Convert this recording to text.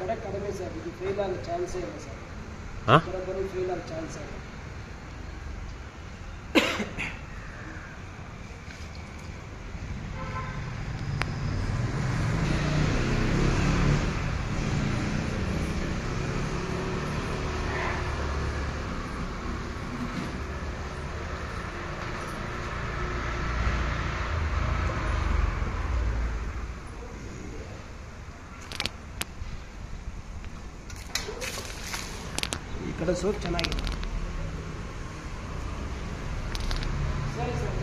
ಕಡೆ ಕಡಿಮೆ ಸರ್, ಇದು ಫೇಲ್ ಆಗೋ ಚಾನ್ಸೇ ಇಲ್ಲ ಸರ್. ಬರೋಬ್ಬರಿ ಫೇಲ್ ಆಗೋ ಚಾನ್ಸ್ ಇಲ್ಲ. ಈ ಕಡೆ ಸೋಪ್ ಚೆನ್ನಾಗಿದೆ ಸರಿ ಸರ್.